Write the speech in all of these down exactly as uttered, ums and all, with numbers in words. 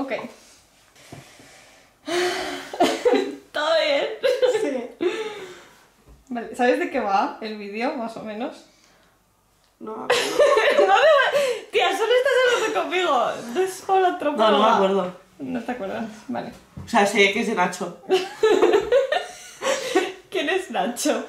Ok. ¿Todo bien? Sí. Vale, ¿sabes de qué va el vídeo, más o menos? No, no, no, tía, solo estás hablando conmigo. No es con la tropa. no, no me acuerdo. No te acuerdas, vale. O sea, sé que es de Nacho. ¿Quién es Nacho?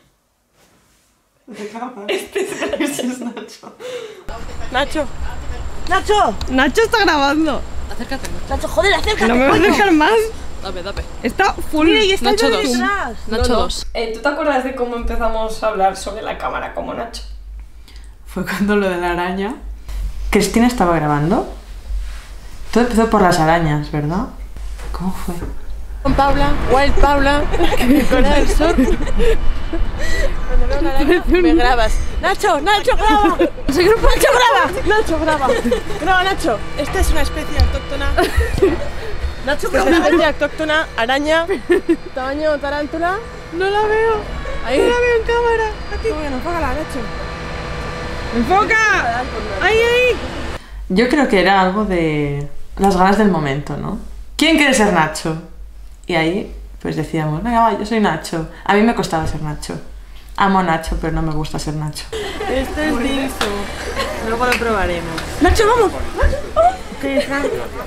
De cama. Este es Nacho. Este es Nacho. Nacho. ¡Nacho! Nacho está grabando. Acércate. Nacho, joder, acércate. No me voy a acercar más. Dame, dame. Está full. Mira, y está Nacho yo dos. detrás. Nacho dos. Eh, ¿Tú te acuerdas de cómo empezamos a hablar sobre la cámara como Nacho? Fue cuando lo de la araña. Cristina estaba grabando. Todo empezó por las arañas, ¿verdad? ¿Cómo fue? Con Paula, Wild Paula, Corea del Sur. Cuando veo una araña, me grabas. Nacho, Nacho, graba. Nacho, graba. Nacho, graba. Graba, Nacho. Esta es una especie autóctona. Nacho, graba. Es una especie autóctona, araña, tamaño tarántula. No la veo. Ahí. No la veo en cámara. Aquí. Bueno, enfócala, Nacho. ¡Enfoca! ¡Ahí, ahí! Yo creo que era algo de las ganas del momento, ¿no? ¿Quién quiere ser Nacho? Y ahí, pues decíamos, venga, va, yo soy Nacho. A mí me costaba ser Nacho. Amo a Nacho, pero no me gusta ser Nacho. Esto es denso. Luego lo probaremos. ¡Nacho, vamos! ¿Qué es?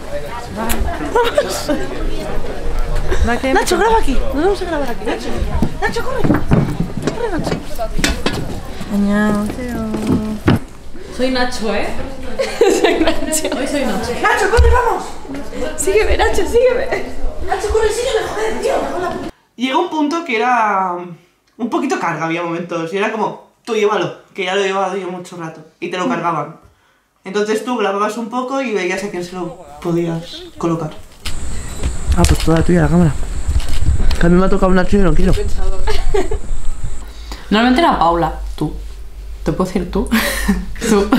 Nacho, graba aquí. Nos vamos a grabar aquí. Nacho, Nacho, corre. Corre, Nacho. Soy Nacho, ¿eh? Soy Nacho. Hoy soy Nacho. Nacho, corre, vamos. Sígueme, Nacho, sígueme. Nacho, corre, sígueme, joder, tío. Llegó un punto que era un poquito carga, había momentos. Y era como, tú llévalo, que ya lo he llevado yo mucho rato. Y te lo cargaban. Entonces tú grababas un poco y veías a quién se lo podías colocar. Ah, pues toda tuya la cámara. Que a mí me ha tocado un Nacho y no quiero. Normalmente era Paula, tú. ¿Te puedo decir tú? Tú.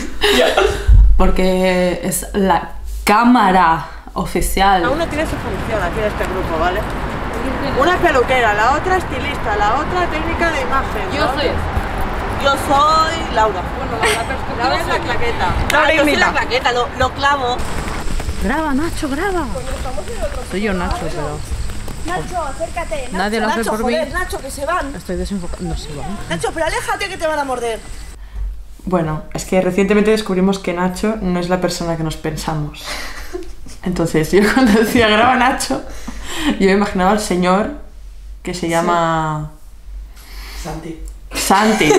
Porque es la cámara oficial. Cada uno tiene su función aquí en este grupo, ¿vale? Una es peluquera, la otra estilista, la otra técnica de imagen. Yo ¿no? soy. Yo soy Laura. Bueno, la perspectiva. Laura es la claqueta. Laura Ah, yo soy imita. la claqueta, lo, lo clavo. Graba, Nacho, graba. Soy yo, Nacho, pero Nacho, acércate. Nacho, nadie lo hace Nacho, por joder, mí. Nacho, que se van. Estoy desenfocado. No se va. Nacho, pero aléjate que te van a morder. Bueno, es que recientemente descubrimos que Nacho no es la persona que nos pensamos. Entonces, yo cuando decía graba Nacho, yo me imaginaba al señor que se llama... Santi. Santi.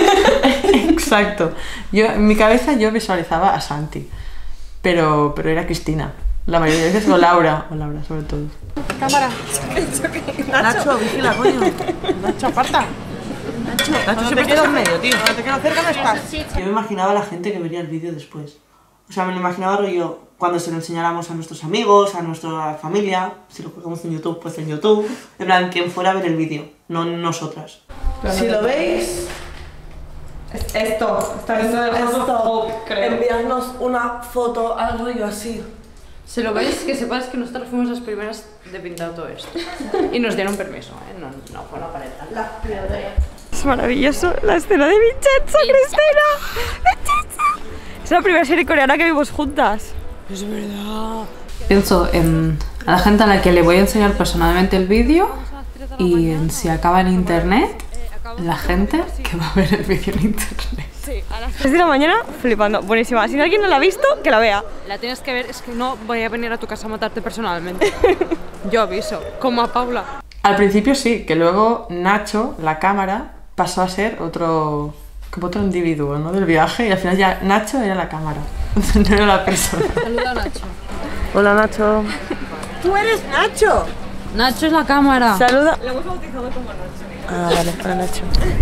Exacto. Yo, en mi cabeza yo visualizaba a Santi, pero, pero era Cristina. La mayoría de veces, o Laura, o Laura sobre todo. Cámara. Nacho, vigila, coño. Nacho, aparta. Nacho, Nacho siempre te quedas en medio, tío. Cuando te quedas cerca no estás. Yo me imaginaba a la gente que vería el vídeo después. O sea, me lo imaginaba rollo cuando se lo enseñáramos a nuestros amigos, a nuestra familia. Si lo colgamos en YouTube, pues en YouTube. En plan, quien fuera a ver el vídeo, no nosotras. Si lo veis, Es esto. Está dentro del esto, creo. enviadnos una foto al rollo así. Si lo veis, que sepáis que nosotros fuimos las primeras de pintar todo esto. Y nos dieron permiso, ¿eh? No, no fue una pared. Las pioneras. Es maravilloso la escena de Vincenzo, Cristina. Vincenzo. Es la primera serie coreana que vimos juntas. Es verdad. Pienso en a la gente a la que le voy a enseñar personalmente el vídeo y en si acaba en internet, la gente que va a ver el vídeo en internet. A las tres de la mañana, flipando. Buenísima. Si alguien no la ha visto, que la vea. La tienes que ver, es que no voy a venir a tu casa a matarte personalmente. Yo aviso, como a Paula. Al principio sí, que luego Nacho, la cámara, pasó a ser otro, como otro individuo, ¿no? Del viaje y al final ya Nacho era la cámara, no era la persona. Saluda a Nacho. Hola, Nacho. ¡Tú eres Nacho! Nacho es la cámara. Saluda. Lo hemos bautizado como Nacho. Ah, vale, hola, Nacho.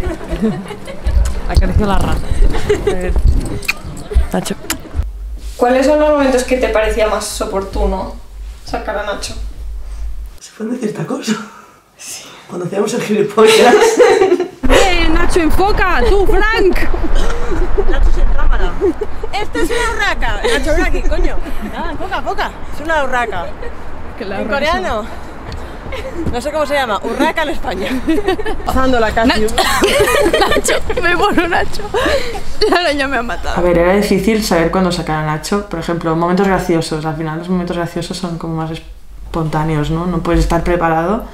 Acarició la rana. Nacho. ¿Cuáles son los momentos que te parecía más oportuno sacar a Nacho? ¿Se pueden decir tacos? Sí. Cuando hacíamos el gilipollas. ¡Eh, Nacho, enfoca! ¡Tú, Frank! Nacho es en cámara. Esto es una urraca. Nacho, ven aquí, coño. Ah, enfoca, enfoca. Es una urraca. En coreano. No sé cómo se llama, Urraca en España. Pasándola casi. Nacho, me pone Nacho. La araña me ha matado. A ver, era difícil saber cuándo sacar a Nacho. Por ejemplo, momentos graciosos. Al final los momentos graciosos son como más espontáneos, ¿no? No puedes estar preparado.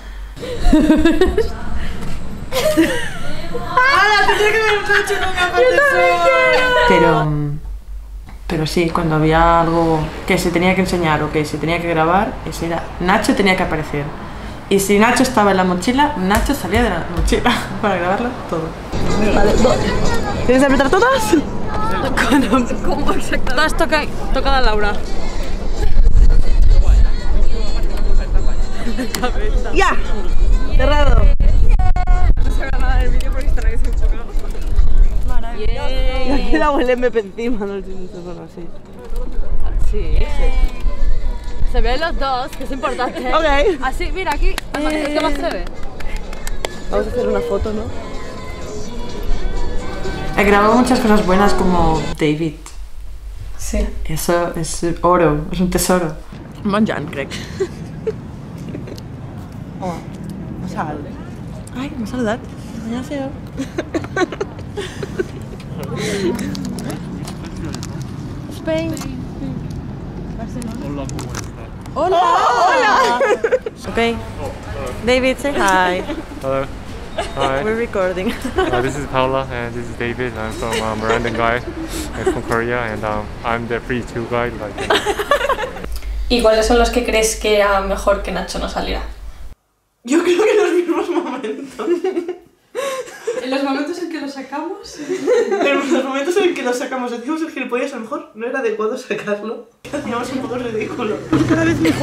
¡Hala! Tendría que ver Nacho con gafas de sol. Pero, pero sí, cuando había algo que se tenía que enseñar o que se tenía que grabar, ese era Nacho tenía que aparecer. Y si Nacho estaba en la mochila, Nacho salía de la mochila para grabarlo todo. Vale, ¿tienes que apretar todas? ¿Cómo exactamente? Todas toca, toca a Laura. ¡Ya! Cerrado. No se ve nada del vídeo porque está ahí enfocado. Y aquí la el M P encima, no sé si se pone así. Sí, sí. Se ven los dos, que es importante. Ok. Así, mira, aquí es que más se ve. Vamos a hacer una foto, ¿no? He grabado muchas cosas buenas como David. Sí. Eso es oro, es un tesoro. Manjan, crec. Oh, sal. Ay, m'ha saludat. Annyeonghaseyo. Spain. Barcelona. Hola. Hola. Okay. David, say hi. Hello. Hi. We're recording. Uh, this is Paula and this is David. I'm from um, Random Guy. I'm from Korea and um, I'm the free tour guide. Like, you know. ¿Y cuáles son los que crees que era mejor que Nacho no saliera? Yo creo que en los mismos momentos. En los momentos en que lo sacamos. En los momentos en que lo sacamos, decíamos el gilipollas, a lo mejor no era adecuado sacarlo. Hacíamos un poco ridículo. Cada vez mejor.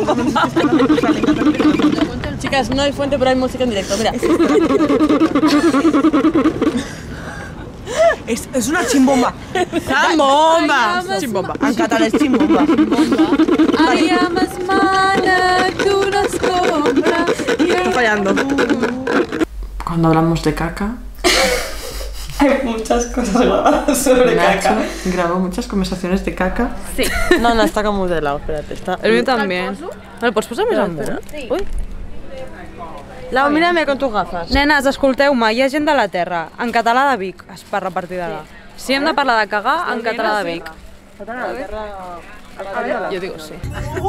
Chicas, no hay fuente, pero hay música en directo. Mira. Es, es una chimbomba. Chimbomba. Chimbomba. En català és chimbomba. Haría más mala que una escombra. Estoy fallando. Cuando hablamos de caca, Hay muchas cosas grabadas sobre Nacho caca. grabó muchas conversaciones de caca. Sí. No, no, està com modelado, espérate. Està... El mío también. ¿Me lo pots posar més amunt? Sí. Ui. Lau, mírame con tus gafas. Nenes, escolteu-me, hi ha gent de la Terra, en català de Vic, es parla a partir d'ara. Si hem de parlar de cagar, en català de Vic. Jo digo sí.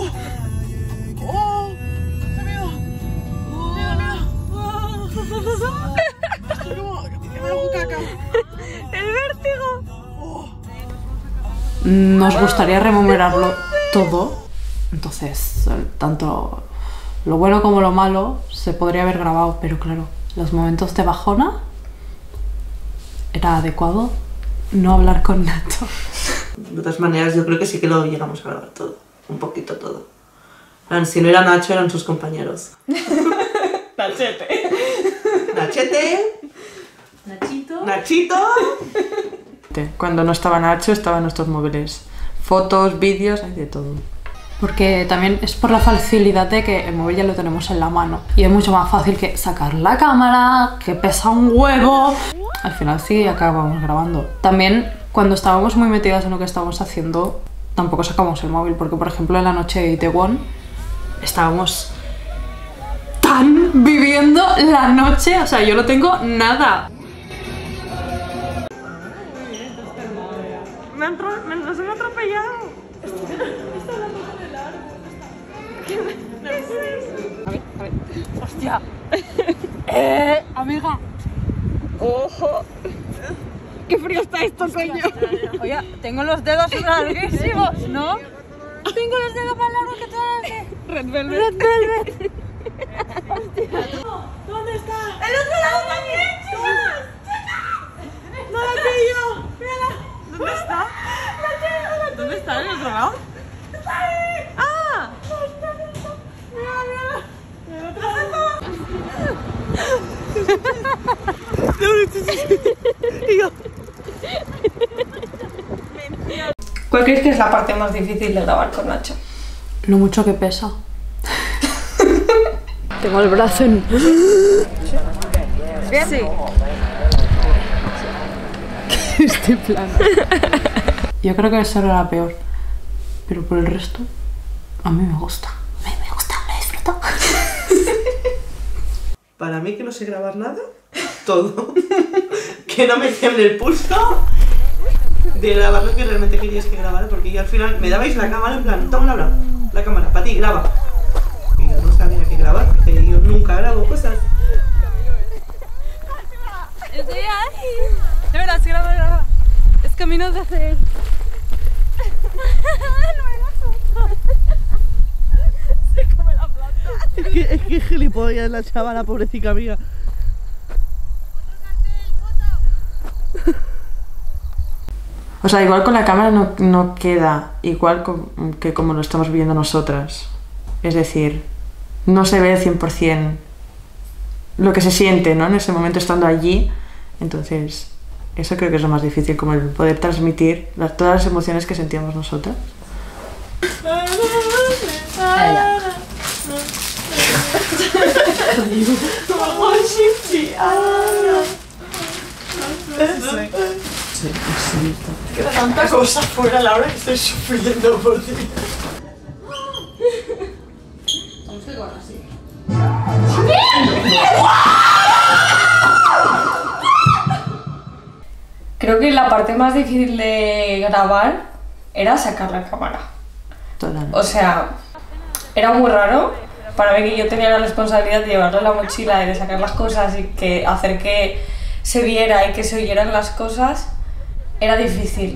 El vértigo. Nos gustaría rememorarlo todo, entonces eh, tanto lo bueno como lo malo se podría haber grabado, pero claro, los momentos de bajona era adecuado no hablar con Nacho. De todas maneras, yo creo que sí que lo llegamos a grabar todo. Un poquito todo. Si no era Nacho, eran sus compañeros. Nachete. Nachete. Nachito. Nachito. Cuando no estaba Nacho estaban nuestros móviles, fotos, vídeos, hay de todo. Porque también es por la facilidad de que el móvil ya lo tenemos en la mano y es mucho más fácil que sacar la cámara, que pesa un huevo. Al final sí acabamos grabando. También cuando estábamos muy metidas en lo que estábamos haciendo tampoco sacamos el móvil, porque por ejemplo en la noche de Itaewon estábamos tan viviendo la noche, o sea, yo no tengo nada. Me han, me, nos han atropellado. Hostia. Eh, amiga. Ojo. Qué frío está esto, coño. Oye, tengo los dedos larguísimos, ¿no? Tengo los dedos más largos que todas las de... Red Velvet. Red Velvet. ¿Dónde está? ¡El otro lado también, chicas! ¡No la pillo! ¡Mírala! ¿Dónde está? ¿Dónde está? ¿En el otro lado? ¡Ah! ¡Mírala, mírala! ¡En el otro lado! ¿Cuál crees que es la parte más difícil de grabar con Nacho? Lo mucho que pesa. Tengo el brazo en... Sí. Estoy plana. Yo creo que eso era la peor, pero por el resto a mí me gusta. A mí me gusta, lo disfruto. Para mí que no sé grabar nada, todo. Que no me tiemble el pulso de grabar lo que realmente querías que grabara, porque yo al final me dabais la cámara en plan, toma la, la cámara, para ti, graba. Y yo no sabía qué grabar, porque yo nunca grabo cosas. Estoy ahí. De verdad, sí, graba, graba. Es caminos de hacer. Se come la planta. Es que, es que gilipollas la chavala, pobrecita mía. O sea, igual con la cámara no, no queda igual com- que como lo estamos viendo nosotras. Es decir, no se ve al cien por cien lo que se siente, ¿no? En ese momento estando allí. Entonces, eso creo que es lo más difícil, como el poder transmitir las, todas las emociones que sentíamos nosotras. Queda tanta cosa fuera, Laura, que estoy sufriendo por ti. Creo que la parte más difícil de grabar era sacar la cámara. Totalmente. O sea, era muy raro para mí, que yo tenía la responsabilidad de llevarle la mochila y de sacar las cosas y que hacer que se viera y que se oyeran las cosas. Era difícil.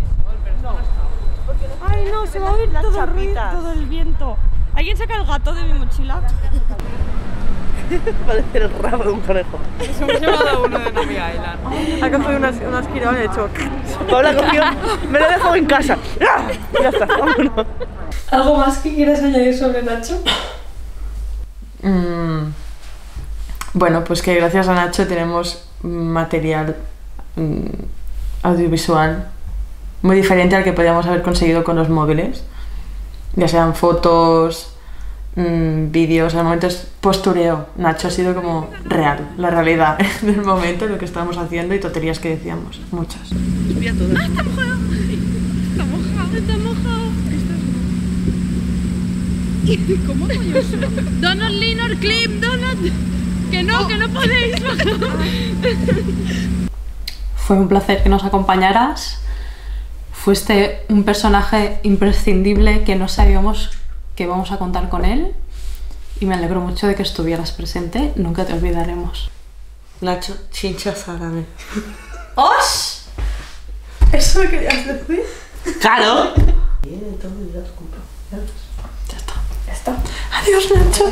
Ay, no, se va a oír todo el ruido, todo el viento. ¿Alguien saca el gato de mi mochila? Parece el rabo de un conejo. Nos hemos llevado uno de Nami Island. Ha cogido unas, unas giras y ha hecho. Paula cogió, me lo dejó en casa. ¡Ah! Ya está, vámonos. ¿Algo más que quieras añadir sobre Nacho? Mm, bueno, pues que gracias a Nacho tenemos material mm, audiovisual muy diferente al que podíamos haber conseguido con los móviles, ya sean fotos, mmm, vídeos. Al momento es postureo. Nacho ha sido como real, la realidad del momento, lo que estábamos haciendo y tonterías que decíamos, muchas. Mira todo. ¡Ah, está mojado! Está mojado, está mojado. ¿Cómo coño eso? Donald Linor Clip, Donald. Que no, que no podéis. Fue un placer que nos acompañaras. Fuiste un personaje imprescindible que no sabíamos que íbamos a contar con él. Y me alegro mucho de que estuvieras presente. Nunca te olvidaremos. Nacho, chinchas árabe. ¡Os! ¿Eso lo querías decir? ¡Claro! Ya está, ya está. Adiós, Nacho.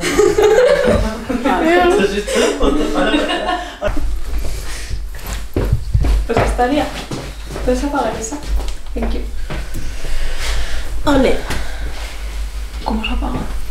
Pues estaría. ¿Puedes apagar esa? Thank you. Ole. ¿Cómo se apaga?